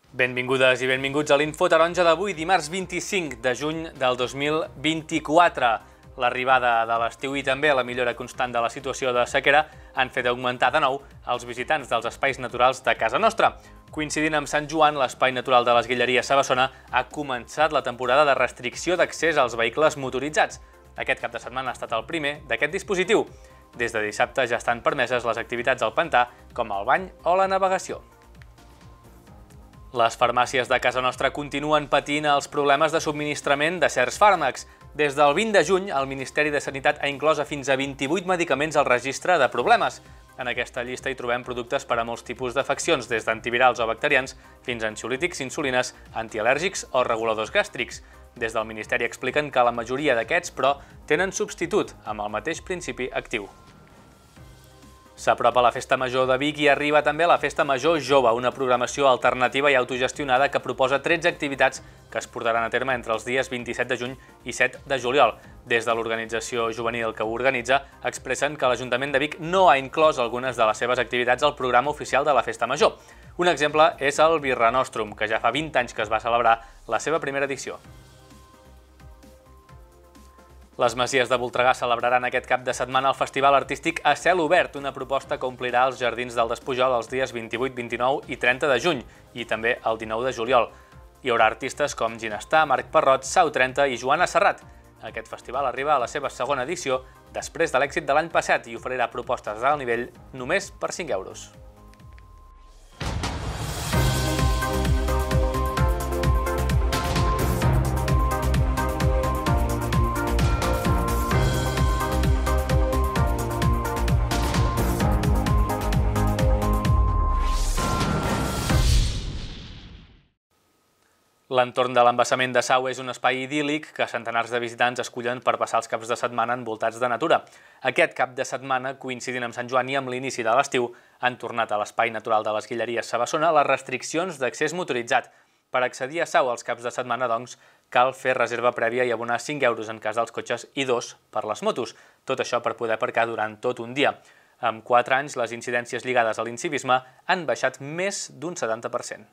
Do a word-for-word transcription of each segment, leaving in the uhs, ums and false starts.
Benvingudes i benvinguts a l'Info Taronja d'avui, dimarts vint-i-cinc de juny del dos mil vint-i-quatre. L'arribada de l'estiu i també la millora constant de la situació de sequera han fet augmentar de nou els visitants dels espais naturals de casa nostra. Coincidint amb Sant Joan, l'espai natural de les Guilleries Sabassona ha començat la temporada de restricció d'accés als vehicles motoritzats. Aquest cap de setmana ha estat el primer d'aquest dispositiu. Des de dissabte ja estan permeses les activitats al pantà, com el bany o la navegació. Les farmàcies de casa nostra continuen patint els problemes de subministrament de certs fàrmacs. Des del vint de juny, el Ministeri de Sanitat ha inclòs a fins a vint-i-vuit medicaments al registre de problemes. En aquesta llista hi trobem productes per a molts tipus d'afeccions, des d'antivirals o bacterians fins a ansiolítics, insulines, antial·lèrgics o reguladors gàstrics. Des del Ministeri expliquen que la majoria d'aquests, però, tenen substitut amb el mateix principi actiu. S'apropa la Festa Major de Vic i arriba també la Festa Major Jove, una programació alternativa i autogestionada que proposa tretze activitats que es portaran a terme entre els dies vint-i-set de juny i set de juliol. Des de l'organització juvenil que ho organitza, expressen que l'Ajuntament de Vic no ha inclòs algunes de les seves activitats al programa oficial de la Festa Major. Un exemple és el Birra Nostrum, que ja fa vint anys que es va celebrar la seva primera edició. Les Masies de Voltregà celebraran aquest cap de setmana el Festival Artístic a Cel Obert, una proposta que omplirà els jardins del Despujol els dies vint-i-vuit, vint-i-nou i trenta de juny, i també el dinou de juliol. Hi haurà artistes com Ginestar, Marc Parrot, Sau trenta i Joana Serrat. Aquest festival arriba a la seva segona edició després de l'èxit de l'any passat i oferirà propostes d'alt nivell només per cinc euros. L'entorn de l'embassament de Sau és un espai idíl·lic que centenars de visitants escullen per passar els caps de setmana envoltats de natura. Aquest cap de setmana, coincidint amb Sant Joan i amb l'inici de l'estiu, han tornat a l'espai natural de les Guilleries Sabassona les restriccions d'accés motoritzat. Per accedir a Sau als caps de setmana, doncs, cal fer reserva prèvia i abonar cinc euros en cas dels cotxes i dos per les motos. Tot això per poder aparcar durant tot un dia. En quatre anys, les incidències lligades a l'incivisme han baixat més d'un setanta per cent.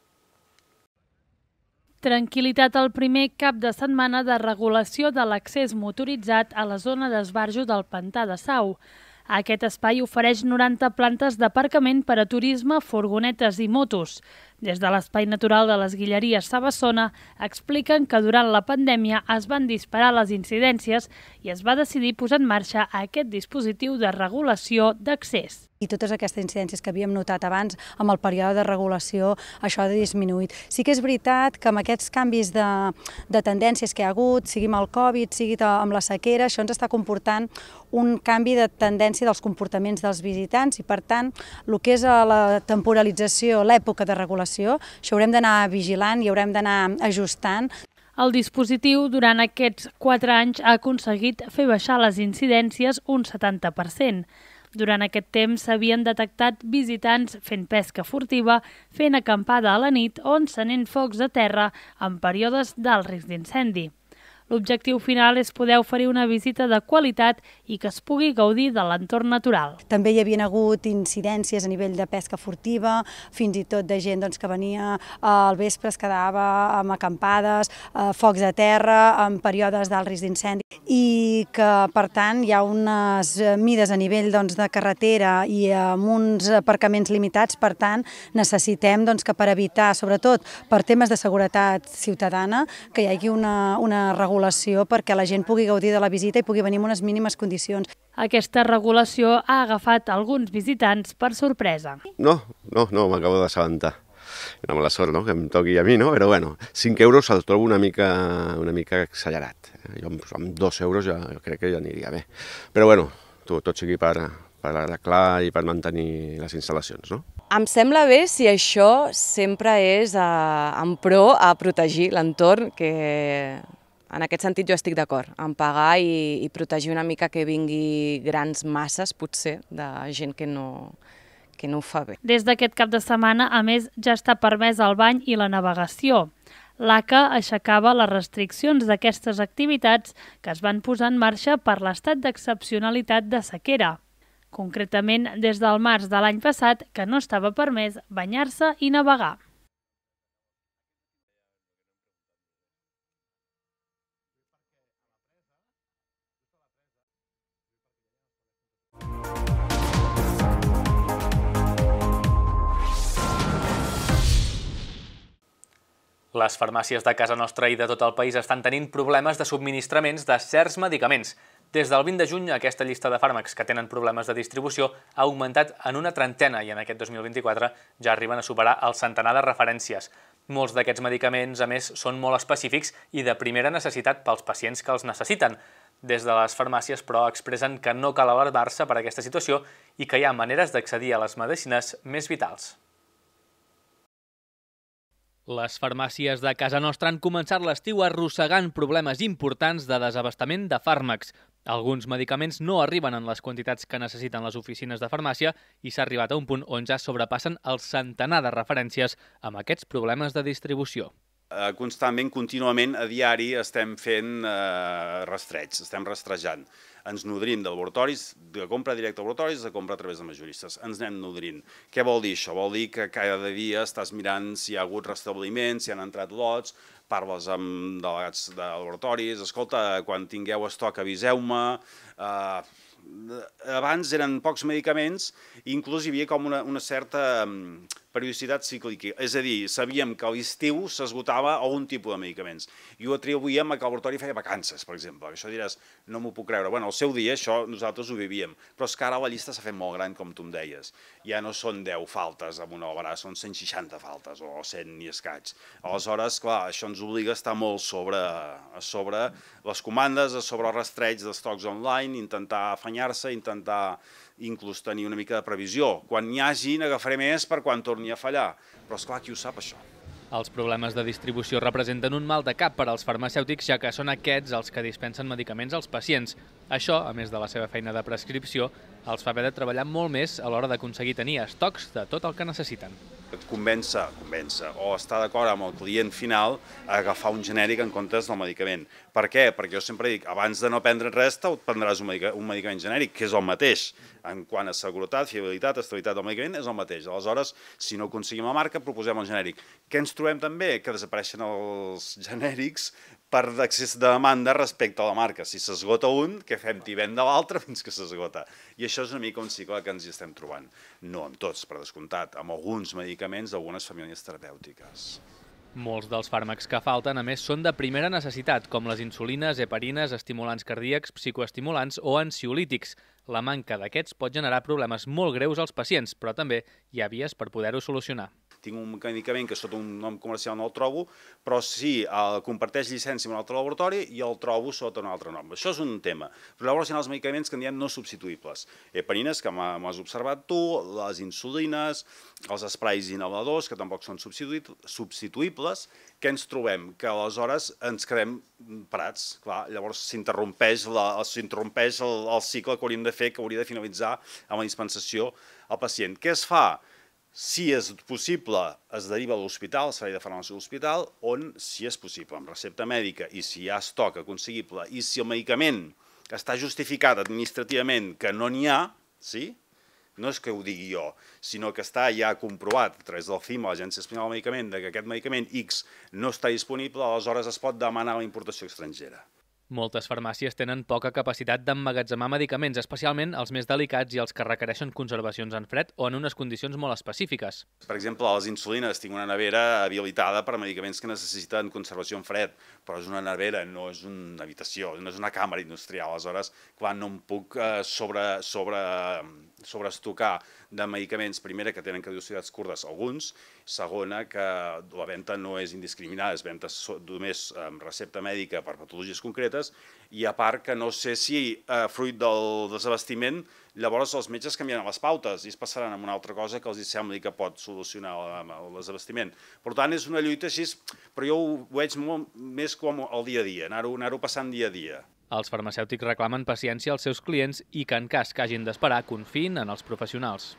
Tranquil·litat al primer cap de setmana de regulació de l'accés motoritzat a la zona d'esbarjo del pantà de Sau. Aquest espai ofereix noranta plantes d'aparcament per a turisme, furgonetes i motos. Des de l'Espai Natural de les Guilleries Sabassona expliquen que durant la pandèmia es van disparar les incidències i es va decidir posar en marxa aquest dispositiu de regulació d'accés. I totes aquestes incidències que havíem notat abans, amb el període de regulació, això ha disminuït. Sí que és veritat que amb aquests canvis de, de tendències que hi ha hagut, sigui amb el Covid, sigui amb la sequera, això ens està comportant un canvi de tendència dels comportaments dels visitants i, per tant, el que és la temporalització, l'època de regulació, això haurem d'anar vigilant i haurem d'anar ajustant. El dispositiu, durant aquests quatre anys, ha aconseguit fer baixar les incidències un setanta per cent. Durant aquest temps s'havien detectat visitants fent pesca furtiva, fent acampada a la nit o encenent focs de terra en períodes d'alt risc d'incendi. L'objectiu final és poder oferir una visita de qualitat i que es pugui gaudir de l'entorn natural. També hi havia hagut incidències a nivell de pesca furtiva, fins i tot de gent doncs, que venia al vespre, es quedava amb acampades, focs de terra, en períodes d'alt risc d'incendi, i que, per tant, hi ha unes mides a nivell doncs, de carretera i amb uns aparcaments limitats, per tant, necessitem doncs, que per evitar, sobretot per temes de seguretat ciutadana, que hi hagi una, una regulació perquè la gent pugui gaudir de la visita i pugui venir en unes mínimes condicions. Aquesta regulació ha agafat alguns visitants per sorpresa. No, no, no, m'acabo d'assabentar. Una mala sort, no?, que em toqui a mi, no? Però bueno, cinc euros el trobo una mica, una mica exagerat. Jo amb dos euros ja crec que ja aniria bé. Però bueno, tot sigui per, per arreglar i per mantenir les instal·lacions, no? Em sembla bé si això sempre és a, en pro a protegir l'entorn, que en aquest sentit jo estic d'acord, en pagar i, i protegir una mica que vingui grans masses, potser, de gent que no, que no ho fa bé. Des d'aquest cap de setmana, a més, ja està permès el bany i la navegació. L'A C A aixecava les restriccions d'aquestes activitats que es van posar en marxa per l'estat d'excepcionalitat de sequera. Concretament, des del març de l'any passat, que no estava permès banyar-se i navegar. Les farmàcies de casa nostra i de tot el país estan tenint problemes de subministraments de certs medicaments. Des del vint de juny, aquesta llista de fàrmacs que tenen problemes de distribució ha augmentat en una trentena i en aquest dos mil vint-i-quatre ja arriben a superar el centenar de referències. Molts d'aquests medicaments, a més, són molt específics i de primera necessitat pels pacients que els necessiten. Des de les farmàcies, però, expressen que no cal alarmar-se per aquesta situació i que hi ha maneres d'accedir a les medicines més vitals. Les farmàcies de casa nostra han començat l'estiu arrossegant problemes importants de desabastament de fàrmacs. Alguns medicaments no arriben en les quantitats que necessiten les oficines de farmàcia i s'ha arribat a un punt on ja sobrepassen el centenar de referències amb aquests problemes de distribució. Constantment, contínuament, a diari estem fent eh, rastreig, estem rastrejant. Ens nodrim de laboratoris, de compra directa a laboratoris, de compra a través de majoristes. Ens anem nodrint. Què vol dir això? Vol dir que cada dia estàs mirant si hi ha hagut restabliments, si han entrat lots, parles amb delegats de laboratoris, escolta, quan tingueu estoc aviseu-me. Eh, abans eren pocs medicaments, inclús hi havia com una, una certa periodicitat cíclica, és a dir, sabíem que a l'estiu s'esgotava algun tipus de medicaments i ho atribuïem a que el laboratori feia vacances, per exemple. Això diràs, no m'ho puc creure. Bueno, al seu dia això nosaltres ho vivíem, però és que ara la llista s'ha fet molt gran, com tu em deies. Ja no són deu faltes amb una obra, són cent seixanta faltes o cent i escaig. Aleshores, clar, això ens obliga a estar molt sobre, a sobre les comandes, a sobre el rastreig d'estocs online, intentar afanyar-se, intentar inclús tenir una mica de previsió. Quan n'hi hagi, n'agafaré més per quan torni a fallar. Però, esclar, qui ho sap, això? Els problemes de distribució representen un mal de cap per als farmacèutics, ja que són aquests els que dispensen medicaments als pacients. Això, a més de la seva feina de prescripció, els fa haver de treballar molt més a l'hora d'aconseguir tenir estocs de tot el que necessiten. Et convença, convença, o està d'acord amb el client final a agafar un genèric en comptes del medicament. Per què? Perquè jo sempre dic, abans de no prendre res, te prendràs un medicament genèric, que és el mateix. En quant a seguretat, fiabilitat, estabilitat del medicament, és el mateix. Aleshores, si no aconseguim la marca, proposem el genèric. Què ens trobem també? Que desapareixen els genèrics per excés de demanda respecte a la marca. Si s'esgota un, què fem? T'hi venda l'altre fins que s'esgota. I això és una mica un cicle que ens hi estem trobant. No amb tots, per descomptat, amb alguns medicaments d'algunes famílies terapèutiques. Molts dels fàrmacs que falten, a més, són de primera necessitat, com les insulines, heparines, estimulants cardíacs, psicoestimulants o ansiolítics. La manca d'aquests pot generar problemes molt greus als pacients, però també hi ha vies per poder-ho solucionar. Tinc un medicament que sota un nom comercial no el trobo, però sí, el comparteix llicència amb un altre laboratori i el trobo sota un altre nom. Això és un tema. Però llavors hi ha els medicaments que en diem no substituïbles. Heparines, que m'has observat tu, les insulines, els esprais inhaladors, que tampoc són substituïbles. Què ens trobem? Que aleshores ens quedem parats. Clar, llavors s'interrompeix el, el cicle que hauríem de fer, que hauria de finalitzar amb la dispensació al pacient. Què es fa? Si és possible, es deriva a l'hospital, al servei de farmàcia de l'hospital, on, si és possible, amb recepta mèdica i si hi ha estoc aconseguible i si el medicament està justificat administrativament que no n'hi ha, sí? No és que ho digui jo, sinó que està ja comprovat a través del C I M, l'Agència Espanyola del Medicament, que aquest medicament X no està disponible, aleshores es pot demanar la importació estrangera. Moltes farmàcies tenen poca capacitat d'emmagatzemar medicaments, especialment els més delicats i els que requereixen conservacions en fred o en unes condicions molt específiques. Per exemple, a les insulines tinc una nevera habilitada per a medicaments que necessiten conservació en fred, però és una nevera, no és una habitació, no és una càmera industrial. Aleshores, clar, no em puc sobre, sobre, sobreestocar de medicaments, primera, que tenen caducitats curtes, alguns, segona, que la venda no és indiscriminada, és venda només amb recepta mèdica per patologies concretes, i a part que no sé si, eh, fruit del desabastiment, llavors els metges canviaran les pautes i es passaran a una altra cosa que els sembli que pot solucionar el desabastiment. Per tant, és una lluita així, però jo ho veig molt més com el dia a dia, anar-ho anar-ho passant dia a dia. Els farmacèutics reclamen paciència als seus clients i que en cas que hagin d'esperar confiïn en els professionals.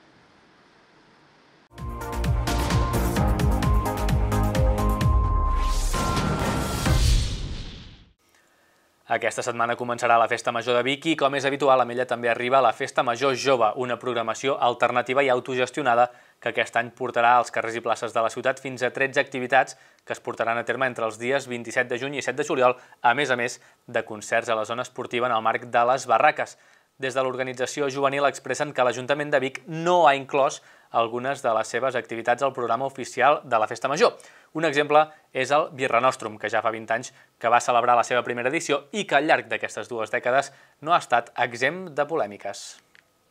Aquesta setmana començarà la Festa Major de Vic i, com és habitual, amb ella també arriba la Festa Major Jove, una programació alternativa i autogestionada que aquest any portarà als carrers i places de la ciutat fins a tretze activitats que es portaran a terme entre els dies vint-i-set de juny i set de juliol, a més a més de concerts a la zona esportiva en el marc de les barraques. des de l'organització juvenil expressen que l'Ajuntament de Vic no ha inclòs algunes de les seves activitats al programa oficial de la Festa Major. Un exemple és el Birra Nostrum, que ja fa vint anys que va celebrar la seva primera edició i que al llarg d'aquestes dues dècades no ha estat exempt de polèmiques.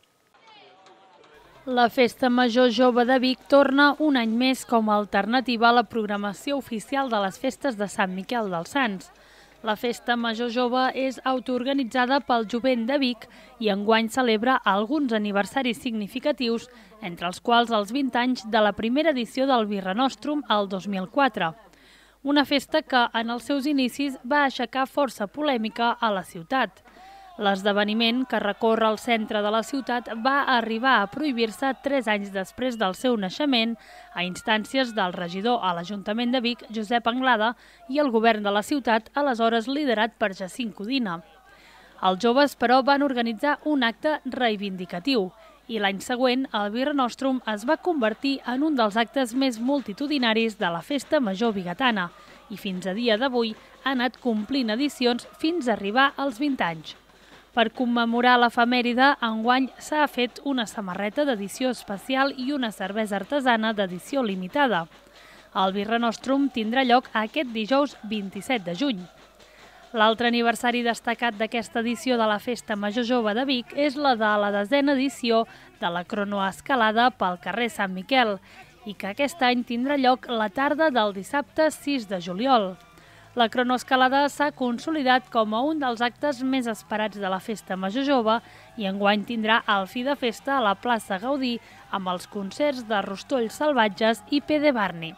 La Festa Major Jove de Vic torna un any més com a alternativa a la programació oficial de les festes de Sant Miquel dels Sants. La Festa Major Jove és autoorganitzada pel Jovent de Vic i enguany celebra alguns aniversaris significatius, entre els quals els vint anys de la primera edició del Birra Nostrum el dos mil quatre. Una festa que en els seus inicis va aixecar força polèmica a la ciutat. L'esdeveniment, que recorre el centre de la ciutat, va arribar a prohibir-se tres anys després del seu naixement a instàncies del regidor a l'Ajuntament de Vic, Josep Anglada, i el govern de la ciutat, aleshores liderat per Jacint Codina. Els joves, però, van organitzar un acte reivindicatiu i l'any següent el Birra Nostrum es va convertir en un dels actes més multitudinaris de la Festa Major Vigatana i fins a dia d'avui ha anat complint edicions fins a arribar als vint anys. Per commemorar l'efemèride, enguany s'ha fet una samarreta d'edició especial i una cervesa artesana d'edició limitada. El Birra Nostrum tindrà lloc aquest dijous vint-i-set de juny. L'altre aniversari destacat d'aquesta edició de la Festa Major Jove de Vic és la de la desena edició de la cronoescalada pel carrer Sant Miquel i que aquest any tindrà lloc la tarda del dissabte sis de juliol. La cronoescalada s'ha consolidat com a un dels actes més esperats de la Festa Major Jove i enguany tindrà el fi de festa a la plaça Gaudí amb els concerts de Rostolls Salvatges i P D Barney.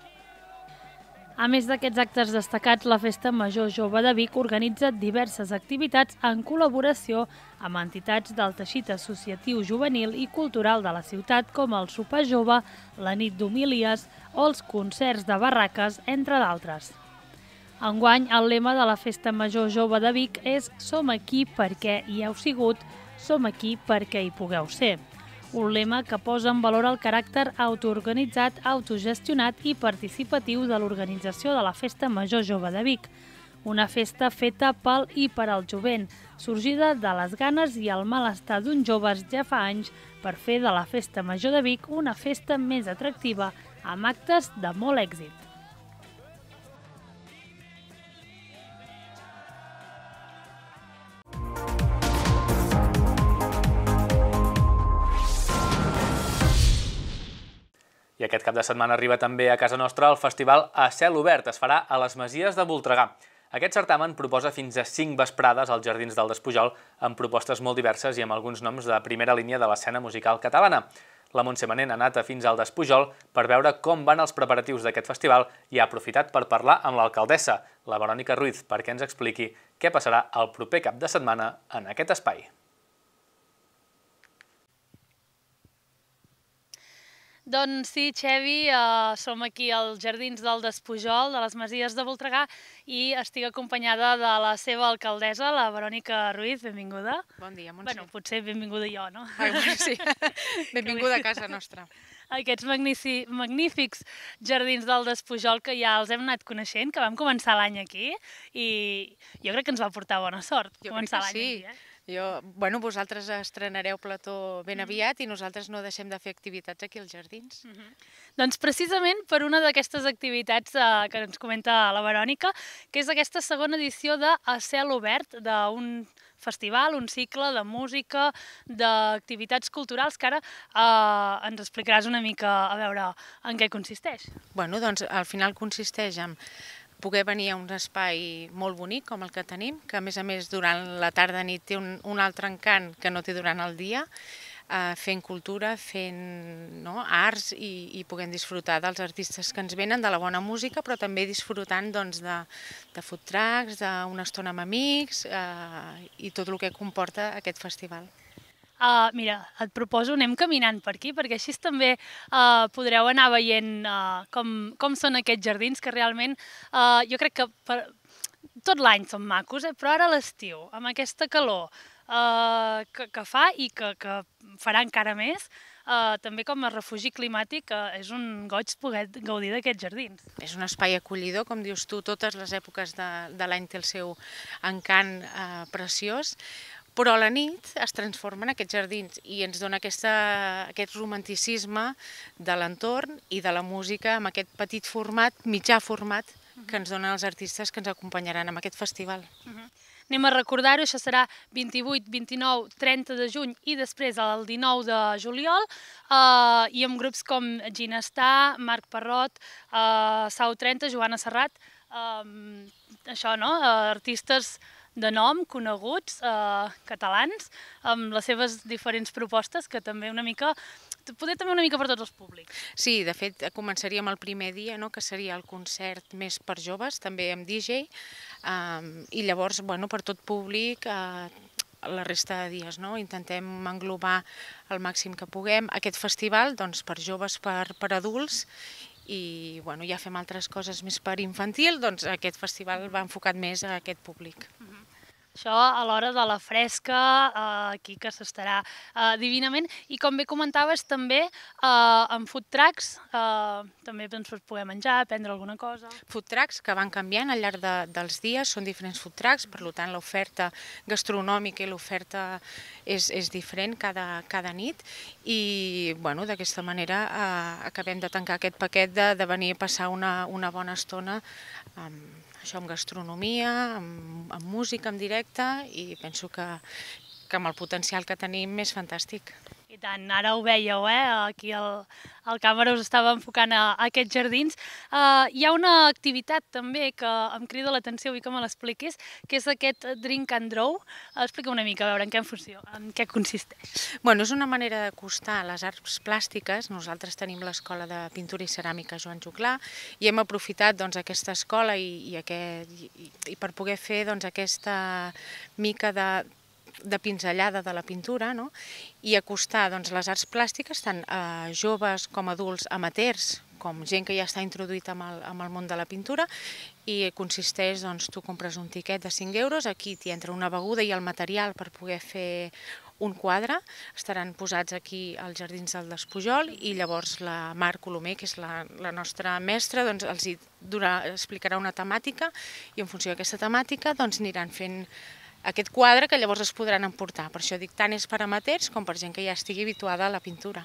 A més d'aquests actes destacats, la Festa Major Jove de Vic organitza diverses activitats en col·laboració amb entitats del teixit associatiu juvenil i cultural de la ciutat com el Sopar Jove, la Nit d'Homilies o els concerts de barraques, entre d'altres. Enguany, el lema de la Festa Major Jove de Vic és «Som aquí perquè hi heu sigut, som aquí perquè hi pugueu ser». Un lema que posa en valor el caràcter autoorganitzat, autogestionat i participatiu de l'organització de la Festa Major Jove de Vic. Una festa feta pel i per al jovent, sorgida de les ganes i el malestar d'uns joves ja fa anys per fer de la Festa Major de Vic una festa més atractiva amb actes de molt èxit. I aquest cap de setmana arriba també a casa nostra el festival A Cel Obert. Es farà a les Masies de Voltregà. Aquest certamen proposa fins a cinc vesprades als Jardins del Despujol amb propostes molt diverses i amb alguns noms de primera línia de l'escena musical catalana. La Montse Manent ha anat a fins al Despujol per veure com van els preparatius d'aquest festival i ha aprofitat per parlar amb l'alcaldessa, la Verònica Ruiz, perquè ens expliqui què passarà el proper cap de setmana en aquest espai. Doncs sí, Xevi, eh, som aquí als Jardins del Despujol, de les Masies de Voltregà, i estic acompanyada de la seva alcaldessa, la Verònica Ruiz. Benvinguda. Bon dia, Montse. Bueno, potser benvinguda jo, no? Ah, bueno, sí. Benvinguda a casa nostra. Aquests magnífics Jardins del Despujol que ja els hem anat coneixent, que vam començar l'any aquí, i jo crec que ens va portar bona sort començar l'any aquí, eh? Jo, bueno, vosaltres estrenareu plató ben aviat i nosaltres no deixem de fer activitats aquí als Jardins. Uh -huh. Doncs precisament per una d'aquestes activitats eh, que ens comenta la Verònica, que és aquesta segona edició de A Cel Obert, d'un festival, un cicle de música, d'activitats culturals, que ara eh, ens explicaràs una mica a veure en què consisteix. Bueno, doncs al final consisteix en poder venir a un espai molt bonic com el que tenim, que a més a més durant la tarda-nit té un, un altre encant que no té durant el dia, eh, fent cultura, fent no, arts i, i puguem disfrutar dels artistes que ens venen, de la bona música, però també disfrutant doncs, de, de food trucks, d'una estona amb amics eh, i tot el que comporta aquest festival. Uh, mira, et proposo, anem caminant per aquí, perquè així també uh, podreu anar veient uh, com, com són aquests jardins, que realment uh, jo crec que per, tot l'any són macos, eh? Però ara a l'estiu, amb aquesta calor uh, que, que fa i que, que farà encara més, uh, també com a refugi climàtic uh, és un goig poder gaudir d'aquests jardins. És un espai acollidor, com dius tu, totes les èpoques de, de l'any té el seu encant eh, preciós. però a la nit es transformen aquests jardins i ens dona aquesta, aquest romanticisme de l'entorn i de la música amb aquest petit format, mitjà format, que ens donen els artistes que ens acompanyaran en aquest festival. Uh-huh. Anem a recordar-ho, això serà vint-i-vuit, vint-i-nou, trenta de juny i després el dinou de juliol, eh, i amb grups com Ginestar, Marc Parrot, eh, Sau trenta, Joana Serrat, eh, això, no?, eh, artistes de nom, coneguts, eh, catalans, amb les seves diferents propostes, que també una mica, poder també una mica per tots els públics. Sí, de fet, començaríem el primer dia, no?, que seria el concert més per joves, també amb D J, eh, i llavors, bueno, per tot públic, eh, la resta de dies, no? Intentem englobar el màxim que puguem. Aquest festival, doncs, per joves, per, per adults, i bueno, ja fem altres coses més per infantil, doncs aquest festival va enfocat més a aquest públic. Uh-huh. Això a l'hora de la fresca, eh, aquí que s'estarà eh, divinament, i com bé comentaves també eh, amb food trucks, eh, també doncs, poder menjar, prendre alguna cosa. Food trucks que van canviant al llarg de, dels dies, són diferents food trucks, per tant l'oferta gastronòmica i l'oferta és, és diferent cada, cada nit, i bueno, d'aquesta manera eh, acabem de tancar aquest paquet de, de venir a passar una, una bona estona amb això, amb gastronomia, amb, amb música en directe, i penso que, que amb el potencial que tenim és fantàstic. I tant, ara ho veieu, eh? Aquí el, el càmera us estava enfocant a, a aquests jardins. Uh, hi ha una activitat també que em crida l'atenció, vull que me l'expliquis, que és aquest Drink and Draw. Explica una mica, a veure en què, en funció, en què consisteix. Bueno, és una manera d'acostar les arts plàstiques. Nosaltres tenim l'Escola de Pintura i Ceràmica Joan Juclar i hem aprofitat doncs, aquesta escola i, i, aquest, i, i per poder fer doncs, aquesta mica de de pinzellada de la pintura, no? I acostar doncs, les arts plàstiques tant a joves com adults amateurs, com gent que ja està introduït amb el, amb el món de la pintura, i consisteix, doncs, tu compres un tiquet de cinc euros, aquí t'hi entra una beguda i el material per poder fer un quadre, estaran posats aquí als Jardins del Despujol, i llavors la Mar Colomer, que és la, la nostra mestra, doncs, els hi durà, explicarà una temàtica, i en funció d'aquesta temàtica doncs, aniran fent aquest quadre que llavors es podran emportar. Per això dic, tant és per amateurs com per gent que ja estigui habituada a la pintura.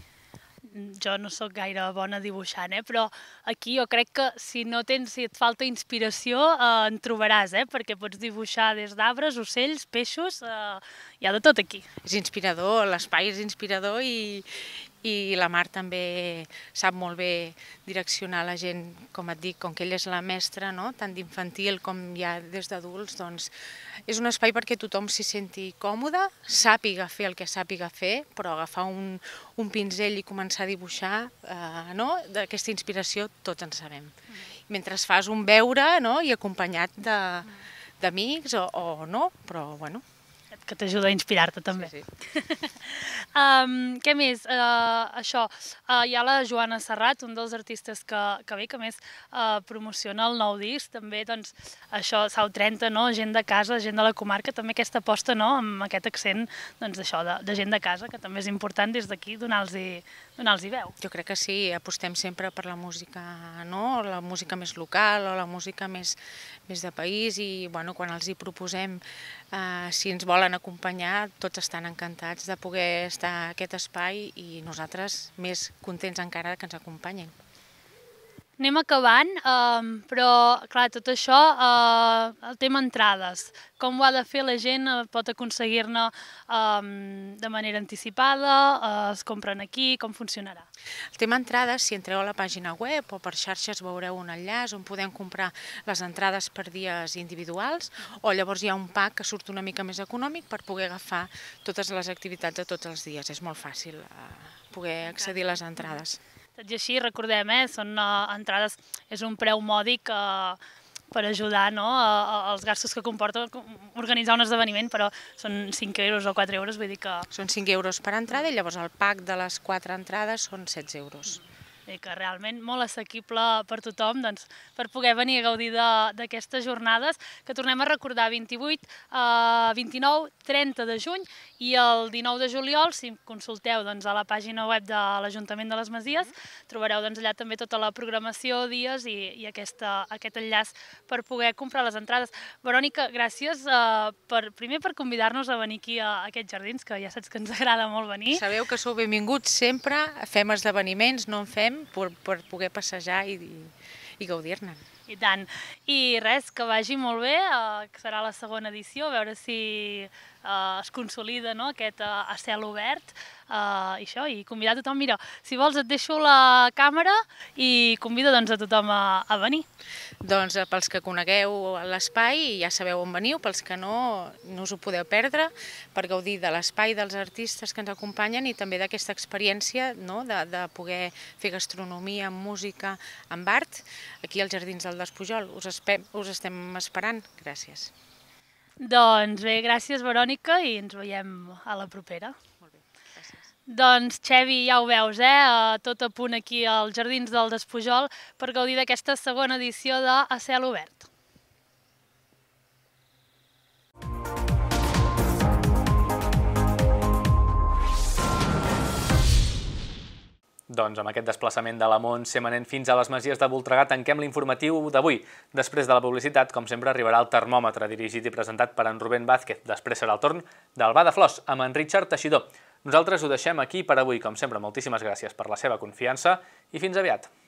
Jo no sóc gaire bona dibuixant, eh? Però aquí jo crec que si no tens, si et falta inspiració, eh, en trobaràs, eh? Perquè pots dibuixar des d'arbres, ocells, peixos, eh, hi ha de tot aquí. És inspirador, l'espai és inspirador i, i la Mar també sap molt bé direccionar la gent, com et dic, com que ella és la mestra, no? Tant d'infantil com ja des d'adults, doncs és un espai perquè tothom s'hi senti còmode, sàpiga fer el que sàpiga fer, però agafar un, un pinzell i començar a dibuixar, eh, no? D'aquesta inspiració tots en sabem. Mentre fas un veure, no? I acompanyat d'amics o, o no, però bueno. Que t'ajuda a inspirar-te també. Sí, sí. um, què més? Uh, això, uh, hi ha la Joana Serrat, un dels artistes que, que ve, que més uh, promociona el nou disc, també, doncs, això, Sau trenta, no? Gent de casa, gent de la comarca, també aquesta aposta, no?, amb aquest accent, doncs, d'això, de, de gent de casa, que també és important des d'aquí donar-los-hi donar-los veu. Jo crec que sí, apostem sempre per la música, no?, la música més local o la música més, més de país, i, bueno, quan els hi proposem, uh, si ens volen acompanyar, tots estan encantats de poder estar a aquest espai, i nosaltres més contents encara que ens acompanyen. Anem acabant, eh, però, clar, tot això, eh, el tema entrades. Com ho ha de fer la gent? Pot aconseguir-ne eh, de manera anticipada? Eh, es compren aquí? Com funcionarà? El tema entrades, si entreu a la pàgina web o per xarxes veureu un enllaç on podem comprar les entrades per dies individuals, o llavors hi ha un pack que surt una mica més econòmic per poder agafar totes les activitats de tots els dies. És molt fàcil eh, poder accedir a les entrades. Tot i així, recordem, eh, són uh, entrades, és un preu mòdic uh, per ajudar, no?, a, als gastos que comporta organitzar un esdeveniment, però són cinc euros o quatre euros, vull dir que... Són cinc euros per entrada, i llavors el pack de les quatre entrades són setze euros. I que realment molt assequible per tothom, doncs, per poder venir a gaudir d'aquestes jornades, que tornem a recordar vint-i-vuit, vint-i-nou, trenta de juny i el dinou de juliol, si consulteu doncs, a la pàgina web de l'Ajuntament de les Masies, trobareu doncs, allà també tota la programació, dies i, i aquesta, aquest enllaç per poder comprar les entrades. Verònica, gràcies eh, per, primer per convidar-nos a venir aquí a aquests jardins, que ja saps que ens agrada molt venir. Sabeu que sou benvinguts sempre, fem esdeveniments, no en fem, per, per poder passejar i, i, i gaudir-ne. I tant. I res, que vagi molt bé, eh, que serà la segona edició, a veure si eh, es consolida, no?, aquest eh, a cel obert, eh, i això, i convidar tothom. Mira, si vols et deixo la càmera i convida doncs, a tothom a, a venir. Doncs eh, pels que conegueu l'espai ja sabeu on veniu, pels que no, no us ho podeu perdre, per gaudir de l'espai dels artistes que ens acompanyen i també d'aquesta experiència, no?, de, de poder fer gastronomia, música, amb art, aquí als Jardins del Despujol. Us, espe us estem esperant. Gràcies. Doncs bé, gràcies Verònica i ens veiem a la propera. Molt bé, gràcies. Doncs Xevi, ja ho veus, eh? Tot a punt aquí als Jardins del Despujol per gaudir d'aquesta segona edició de A Cel Obert. Doncs amb aquest desplaçament de la Montse Manent fins a les Masies de Voltregà tanquem l'informatiu d'avui. Després de la publicitat, com sempre, arribarà el termòmetre dirigit i presentat per en Rubén Vázquez. Després serà el torn del Ba de Flors amb en Richard Teixidor. Nosaltres ho deixem aquí per avui. Com sempre, moltíssimes gràcies per la seva confiança i fins aviat.